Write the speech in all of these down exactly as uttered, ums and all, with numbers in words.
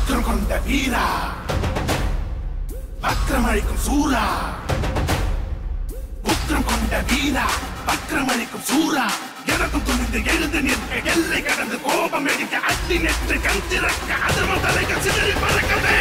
வக்ரம் கொண்ட வீரா வக்ரமளிக்கும் சூரா உக்ரம் கொண்ட வீரா வக்ரமளிக்கும் சூரா எனக்கும் துணிந்து எழுந்து நிற்க எல்லை கடந்து கோபம் எடுக்க அட்டி நெற்று கண் திறக்க அதர்ம தலைகள் சிதறி பறக்கவே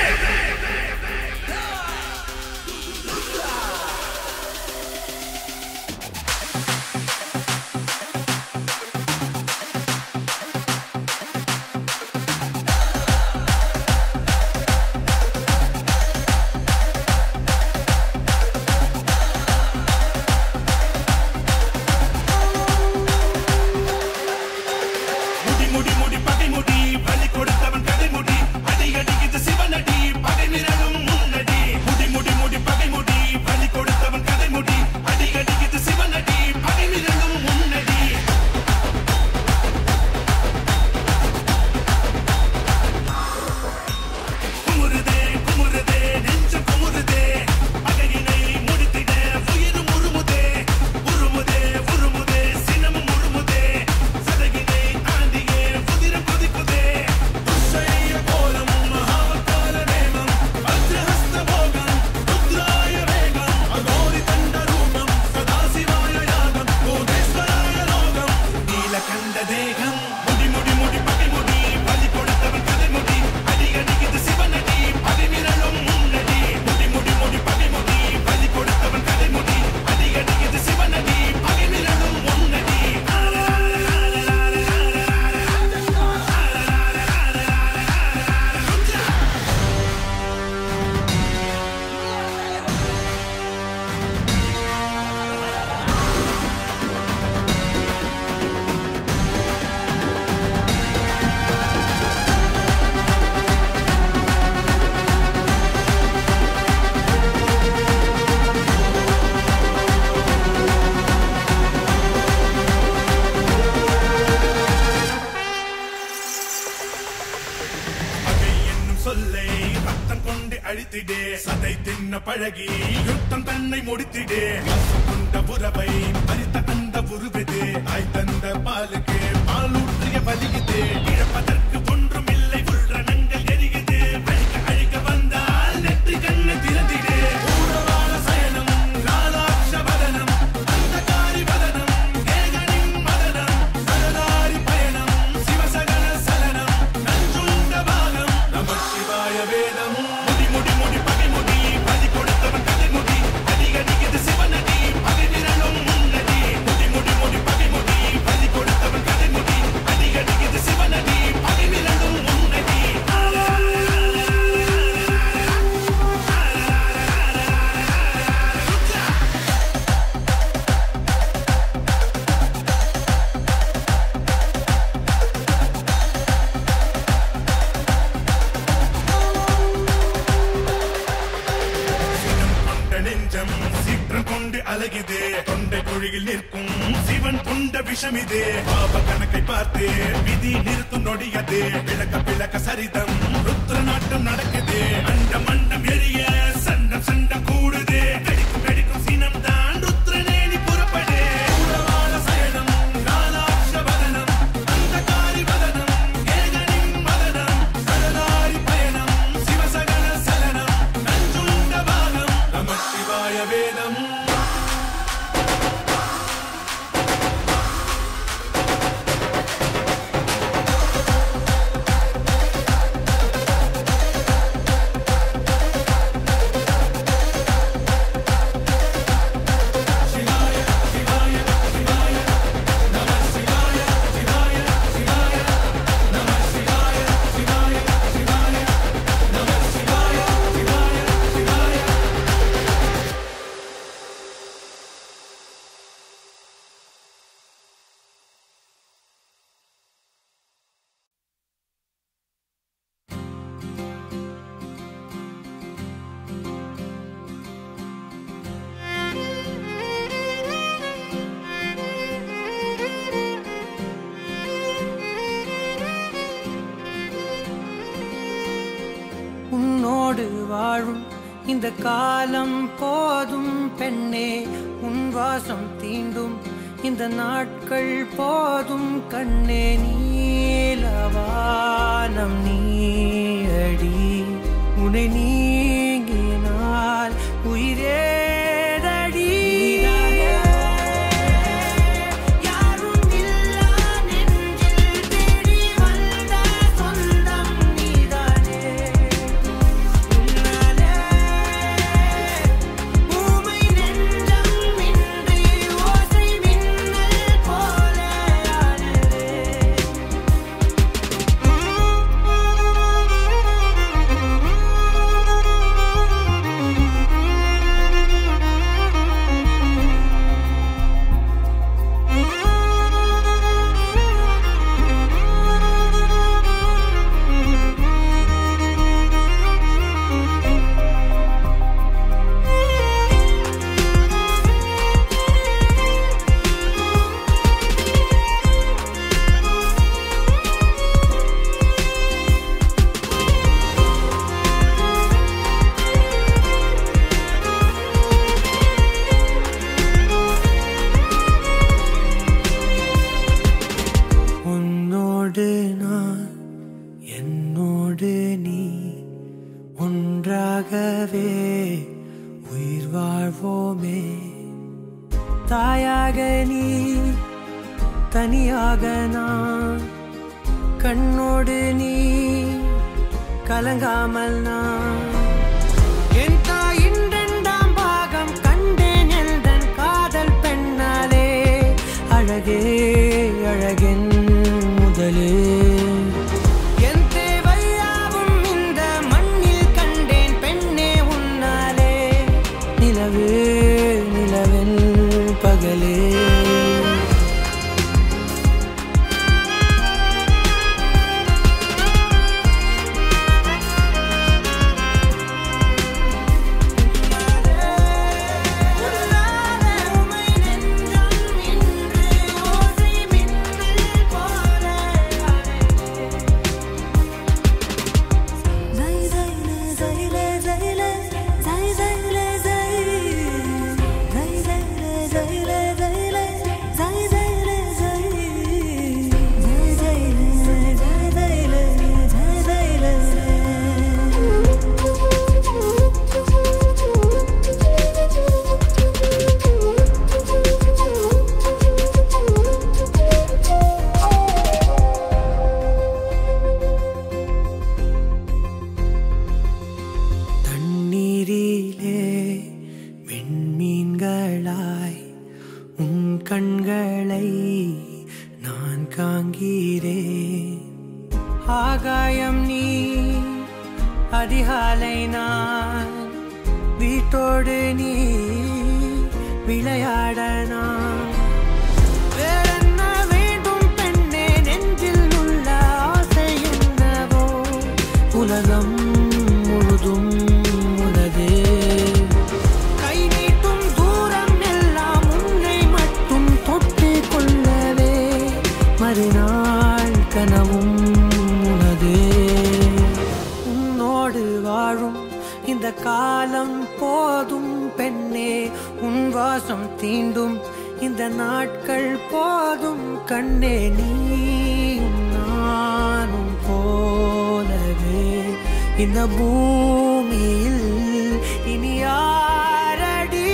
சதை தின்ன பழகி யுத்தம் தன்னை முடித்திடே கொண்ட உறவை பறித்த அந்த உருவதே தாய் தந்த பாலுக்கு பாலூற்றிய வலியுதே இழப்பதற்கு ஒன்றும் இல்லை உள்ரணங்கள் எரியுது அழிக்க அழிக்க வந்தால் நெற்றி கண்ணை திறந்திடே ஊரவாள சயனம் லாலாட்ச வதனம் அந்த காரி வதனம் ஏகனின் மதனம் சரதாரி பயணம் சிவசகல சலனம் நஞ்சுண்ட பாகம் நம சிவாய வேதம் தொண்டை குழியில் நிற்கும் சிவன் கொண்ட விஷமிதே பாப கணக்கை பார்த்து விதி நிறுத்தும் நொடியதே விளக்க விளக்க சரிதம் ருத்ர நாட்டம் நடக்குது அண்டம் அண்டம் எரிய சண்டம் சண்டம் கூடுதே கடிக்கும் கடிக்கும் சினம் தான் ருத்ரநேனி புறப்படே ஊரவாள சயனம் லாலாட்ச வதனம் அந்த காரி வதனம் ஏகனின் மதனம் சரதாரி பயணம் சிவசகல சலனம் நஞ்சுண்ட பாகம் நம சிவாய வேதம் உன்னோடு வாழும் இந்த காலம் போதும் பெண்ணே, உன் வாசம் தீண்டும் இந்த நாட்கள் போதும் கண்ணே. நீலவானம் நீயடி உன்னோடு நான் என்னோடு நீ ஒன்றாகவே உயிர் வாழ்வோமே. தாயாக நீ தனியாக நான் கண்ணோடு நீ கலங்காமல் நான் என் தாயின் இரண்டாம் பாகம் கண்டேன் எந்தன் காதல் பெண்ணாலே. அழகே அழகென் முதலே என் தேவையாவும் இந்த மண்ணில் கண்டேன் பெண்ணே உன்னாலே. நிலவே நிலவென் பகலே கண்களை நான் காண்கிறேன். ஆகாயம் நீ அதிகாலை நான் வீட்டோடு நீ விளையாட நான். வேறென்ன வேண்டும் பெண்ணே நெஞ்சில் உள்ள ஆசை என்னவோ உலகம் முழுதும் உனதே. மறுநாள் கனவும் உனதே. உன்னோடு வாழும் இந்த காலம் போதும் பெண்ணே. உன் வாசம் தீண்டும் இந்த நாட்கள் போதும் கண்ணே. நீயும் நானும் போலவே இந்த பூமியில் இனி யாரடி.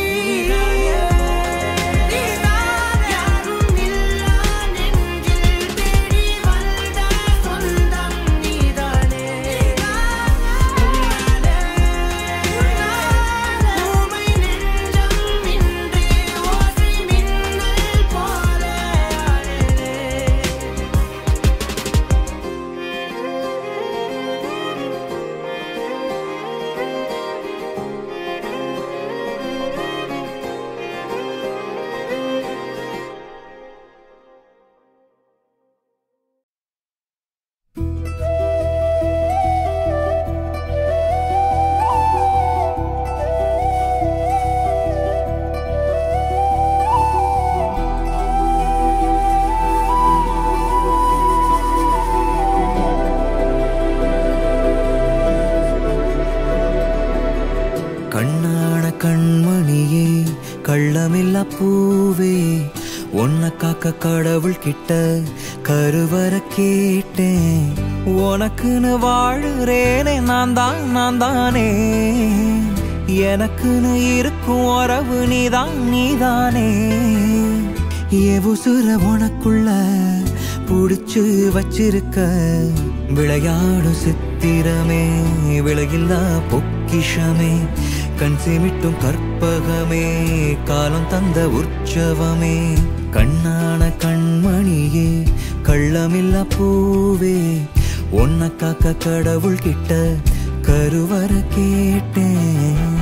கண்ணான கண்மணியே கள்ளமில்லா பூவே உன்னை காக்க கடவுள் கிட்ட கருவற கேட்டேன். உனக்குன்னு வாழுறேனே நான் தான் நான் தானே. எனக்குன்னு இருக்கும் உறவு நீதான் நீதானே. எவுசுர உனக்குள்ள புடிச்சு வச்சிருக்க விளையாடும் சித்திரமே விலையில்லா பொக்கிஷமே. கண் சிமிட்டும் கற்பகமே காலம் தந்த உற்சவமே. கண்ணான கண்மணியே கள்ளமில்லா பூவே உன்னை காக்க கடவுள் கிட்ட கருவற கேட்டேன்.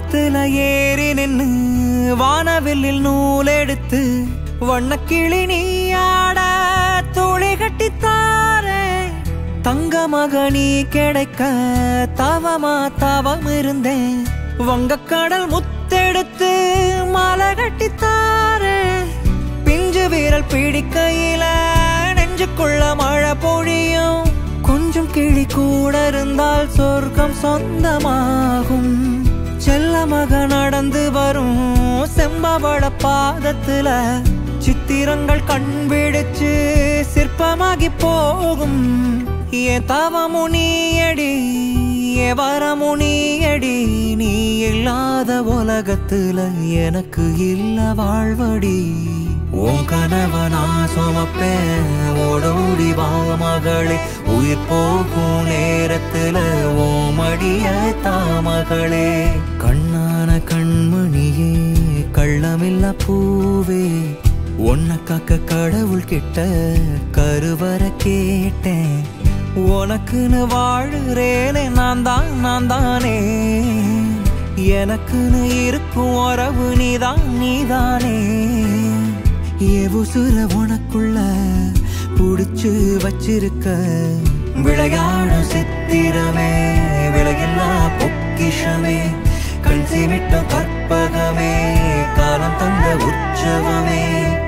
வானத்துல ஏறி நின்னு வானவில்லில் நூல் எடுத்து வண்ணக்கிளி நீயாட தோழி கட்டித்தாரே தங்க மகனி கிடைக்க தவமா தவம் இருந்தேன் வங்கக்கடல் முத்தெடுத்து மாலை கட்டித்தாரே பிஞ்சு வீரல் பிடிக்கையில நெஞ்சுக்குள்ள மழை பொழியும் கொஞ்சம் கிளி கூட இருந்தால் சொர்க்கம் சொந்தமாகும் செல்ல மக நடந்து வரும் செம்பவள பாதத்துல சித்திரங்கள் கண் பிடிச்சு சிற்பமாகி போகும் ஏன் தவமுனியடி ஏ வரமுனியடி நீ இல்லாத உலகத்துல எனக்கு இல்ல வாழ்வடி உன் கனவனா சுமப்பேன் ஓடோடி வா மகளே உயிர் போகும் நேரத்துல ஓமடிய தாமகளே கண்ணான கண்மணியே கள்ளமில்ல பூவே உன்னை காக்க கடவுள் கிட்ட கருவற கேட்டேன் உனக்குன்னு வாழுறேனே நான் தான் நான் தானே எனக்குன்னு இருக்கும் உறவு நீதான் நீதானே ஏவுசுர உனக்குள்ள புடிச்சு வச்சிருக்க விளையாடும் சித்திரமே விலையில்லா பொக்கிஷமே கண் சிமிட்ட கற்பகமே காலம் தந்த உற்சவமே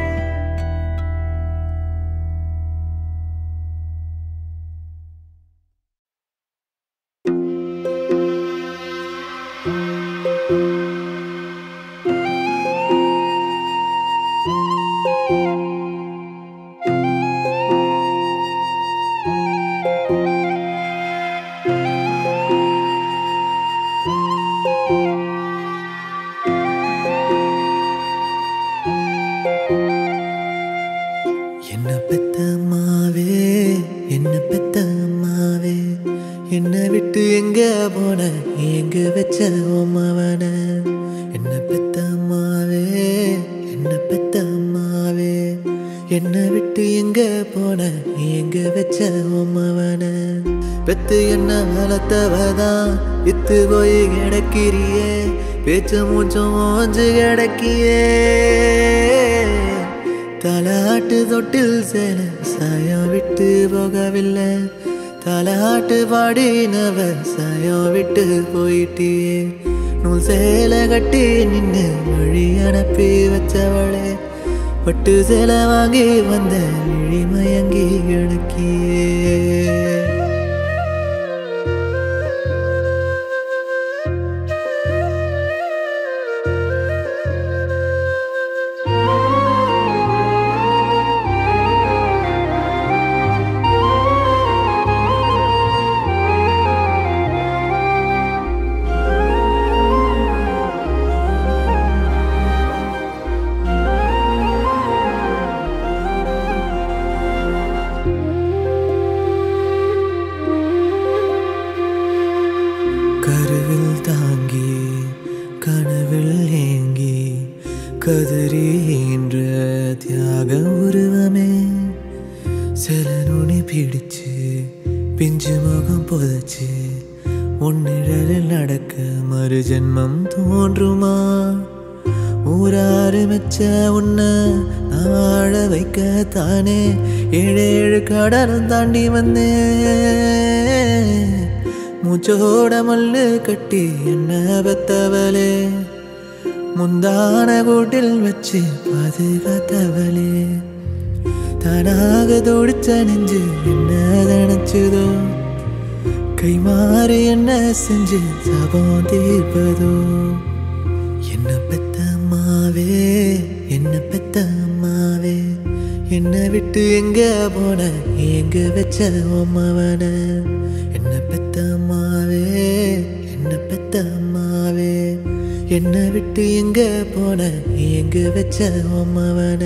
இத்து போய் கிடக்கிறியே பேச்சு மூச்சும் ஓஞ்சு கிடக்கியே தலாட்டு தொட்டில் சேல சாயம் விட்டு போகவில்லை தலாட்டு பாடினவ சாயம் விட்டு போயிட்டியே நூல் சேல கட்டி நின்று வழி அனுப்பி வச்சவளே பட்டு சேல வாங்கி வந்த விழி மயங்கி கிடக்கியே ஜென்மம் தோன்றுமா ஊராறு மெச்ச உன்னை நாழ வைக்க தானே ஏழு ஏழு கடலும் தாண்டி வந்தேன் மூச்சோட மல்லு கட்டி என்ன பெத்தவளே முந்தான கூட்டில் வச்சு பாதுகாத்தவளே தானாக துடிச்ச நெஞ்சு என்ன நினைச்சதோ கை மாறி என்ன செஞ்சு சாபம் தீர்ப்பதோ என்ன பெத்த அம்மாவே என்ன பெத்த அம்மாவே என்னை விட்டு எங்க போன எங்க வச்ச அம்மாவன என்ன பெத்த அம்மாவே என்ன பெத்த அம்மாவே என்னை விட்டு எங்க போன எங்க வச்ச அம்மாவன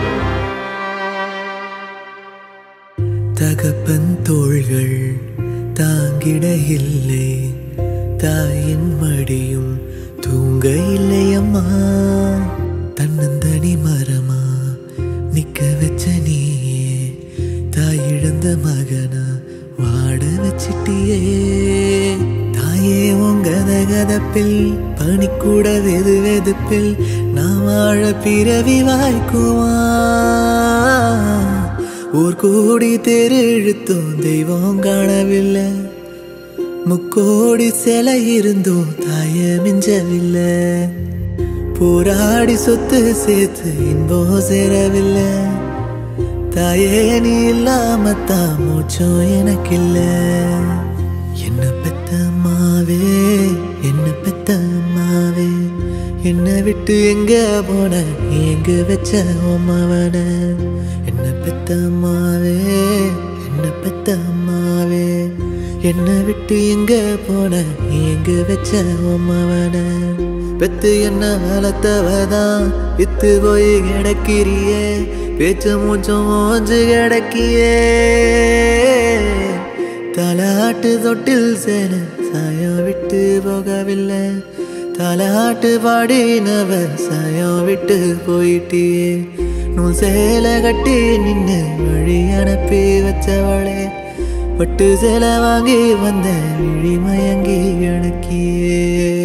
தகப்பன் தோள்கள் தாங்கிட இல்லை தாயின் மடியும் தூங்க இல்லையம்மா தன்னந்தனி மரமா நிக்க வச்ச நீயே தாய் இழந்த மகனா வாட வச்சிட்டியே தாயே உங்க கதப்பில் பனிக்கூட வெது வெதுப்பில் நான் வாழ பிறவி வாய்க்குவா ஊர் கூடி தெரு இழுத்தோம் தெய்வம் காணவில்லை முக்கோடி சிலை இருந்தோம் தாய மிஞ்சவில்லை போராடி சொத்து சேர்த்து இன்பம் சேரவில்லை தாயே நீ இல்லாம தான் மூச்சம் எனக்கு இல்ல என்ன பெத்த அம்மாவே என்ன பெத்த அம்மாவே என்னை விட்டு எங்க போன எங்க வச்ச அம்மாவன என்ன பெத்த அம்மாவே என்ன பெத்த அம்மாவே என்னை விட்டு எங்க போன எங்க வச்ச அம்மாவன பெத்து என்ன வளர்த்தவதான் வித்து போய் கிடக்கிறியே பேச்சு மூச்சும் ஓஞ்சு கிடக்கியே தாலாட்டு தொட்டில் சேன சாயம் விட்டு போகவில்லை தாலாட்டு பாடினவ சாயம் விட்டு போயிட்டியே நூல் சேலை கட்டி நின்று வழி அனுப்பி வச்சவளே பட்டு சேலை வாங்கி வந்த விழி மயங்கி எனக்கியே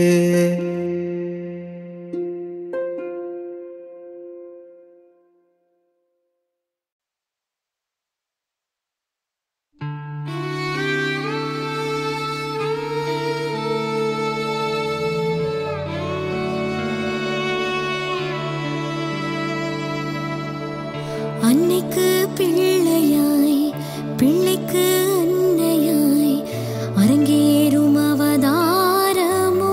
அன்னைக்கு பிள்ளையாய் பிள்ளைக்கு அன்னையாய் அரங்கேறும் அவதாரமோ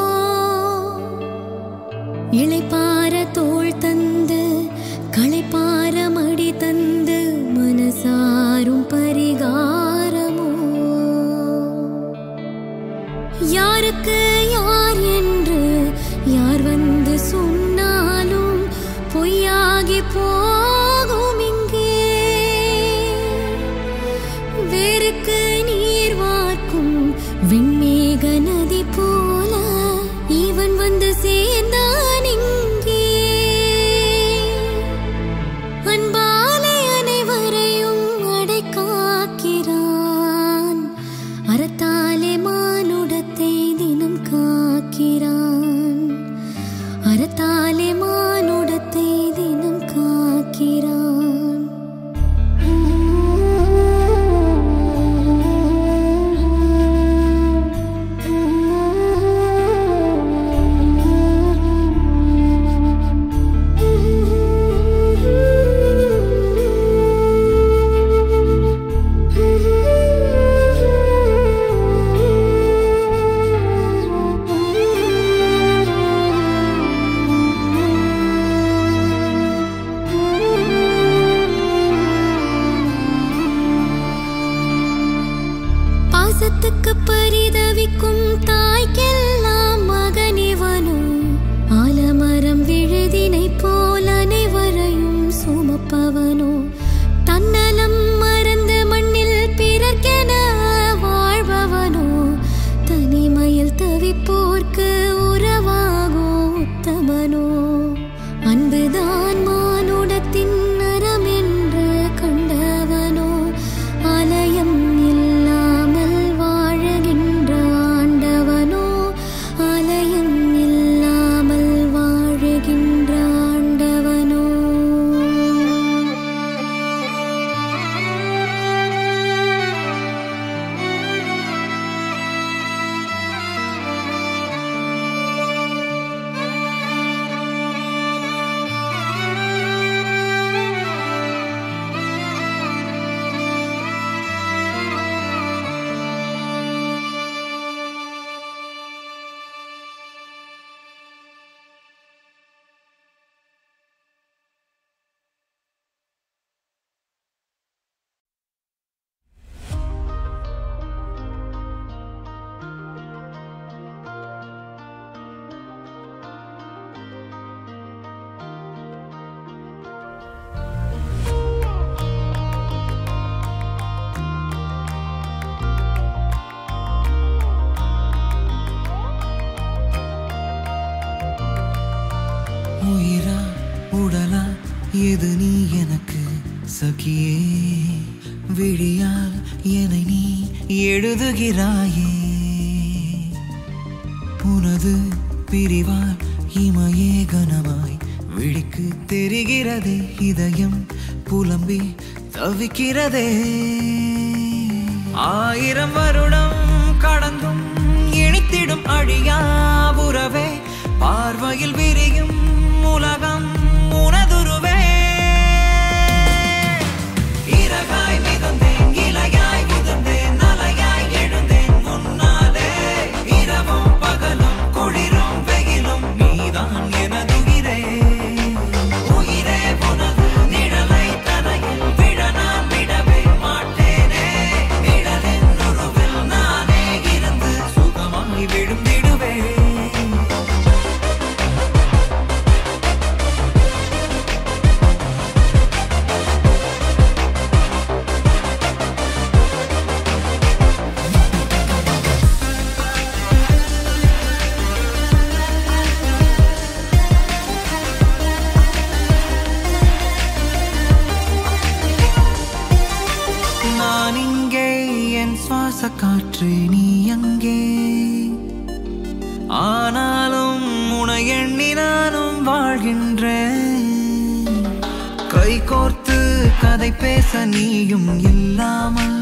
இளைப்பார தோள் தந்து களைப்பார மடி தந்து மனசாரும் பரிகாரமோ யாருக்கு யார் என்று யார் வந்து சொன்னாலும் பொய்யாகி போ விண்மேக நதி போல இவன் வந்து சேர்ந்தான் இங்கே அன்பாலே அனைவரையும் அடைக்காக்கிறான் அறத்தாலே மானுடத்தை தினம் காக்கிறான் அறத்தாலே மானுடத்தை தினம் காக்கிறான் பாசத்துக்கு பரிதவிக்கும் தாய்க்கெல்லாம் மகனிவனோ ஆலமரம் விழுதினை போல் அனைவரையும் சுமப்பவனோ தன்னலம் மறந்து மண்ணில் பிறர்க்கென வாழ்பவனோ தனிமையில் தவிப்போர்க்கு உறவாகோ உத்தமனோ அன்புதான் மானுடத்தின் நரம் என்று கண்டவனோ ஆலயம் இது நீ எனக்கு சகியே விழியால் என்னை நீ எழுதுகிறாயே உனது பிரிவால் இமையே கனமாய் விழிக்கு தெரிகிறதே இதயம் புலம்பி தவிக்கிறதே ஆயிரம் வருடம் கடந்தும் இனித்திடும் அழியா உறவே பார்வையில் விரியும் உலகம் உனதுருவே இறகாய் மிதந்தேன் இலையாய் உதிர்ந்தேன் அலையாய் எழுந்தேன் முன்னாலே இரவும் பகலும் குளிரும் வெயிலும் நீதான் எனதுயிரே உயிரே உனது நிழலை தரையில் விழ நான் விடவே மாட்டேனே நிழலின் உருவில் நானே இருந்து சுகமாய் விழுந்திடுவே நான் இங்கே என் சுவாச காற்று நீ அங்கே ஆனாலும் உனை எண்ணி நானும் வாழ்கின்றேன் கை கோர்த்து கதை பேச நீயும் இல்லாமல்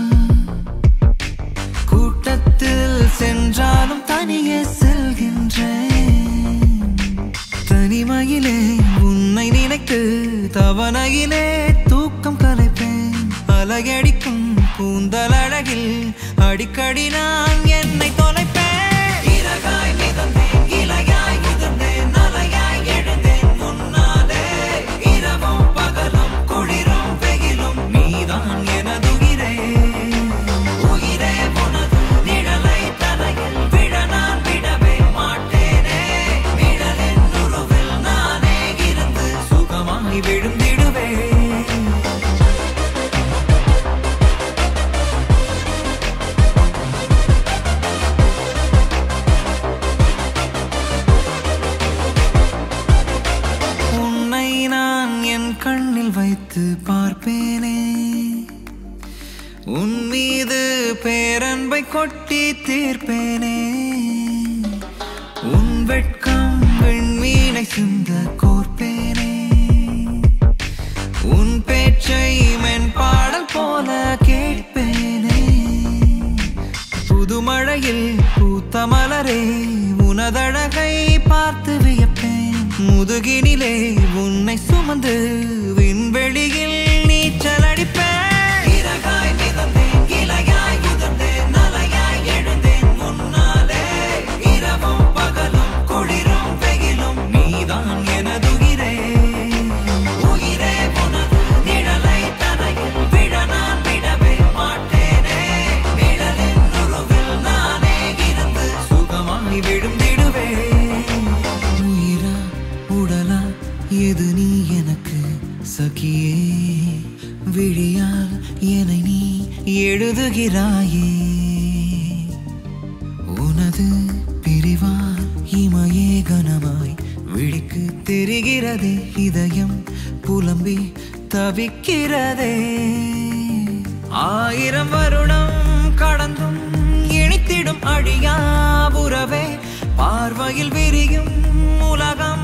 கூட்டத்தில் சென்றாலும் தனியே செல்கின்றேன் தனிமையிலே உன்னை நினைத்து தவணையிலே தூக்கம் கலைப்பேன் அலையடிக்கும் கூந்தல் அழகில் அடிக்கடி நான் என்னை தொலைப்பேன் இறகாய் மிதந்தேன் இலையாய் உதிர்ந்தேன் அலையாய் எழுந்தேன் முன்னாலே இரவும் பகலும் குளிரும் வெயிலும் நீதான் எனதுயிரே உயிரே உனது நிழலை தரையில் விழ நான் விடவே மாட்டேனே நிழலின் உருவில் நானே இருந்து சுகமாய் விழுந்திடுவே கண்ணில் வைத்து பார்ப்பேனே உன் மீது பேரன்பை கொட்டி தீர்ப்பேனே உன் வெட்கம் வெண்மீனை சிந்த கோர்ப்பேனே உன் பேச்சை மென்பாடல் போல கேட்பேனே புதுமழையில் பூத்த மலரே உனதழகை பார்த்து வியப்பேன் முதுகினிலே உன்னை சுமந்து விண்வெளியில் நீச்சல் அடிப்பேன் இறகாய் மிதந்தேன் இலையாய் உதிர்ந்தேன் அலையாய் எழுந்தேன் முன்னாலே இரவும் பகலும் குளிரும் வெயிலும் நீதான் எனதுயிரே உயிரே உனது நிழலை தரையில் விழ நான் விடவே மாட்டேனே நிழலின் உருவில் நானே இருந்து சுகமாய் விழுந்திடுவே உடலா எது நீ எனக்கு சகியே விழியால் என்னை நீ எழுதுகிறாயே உனது பிரிவால் இமையே கனமாய் விழிக்கு தெரிகிறதே இதயம் புலம்பி தவிக்கிறதே ஆயிரம் வருடம் கடந்தும் இனித்திடும் அழியா உறவே பார்வையில் விரியும் உலகம்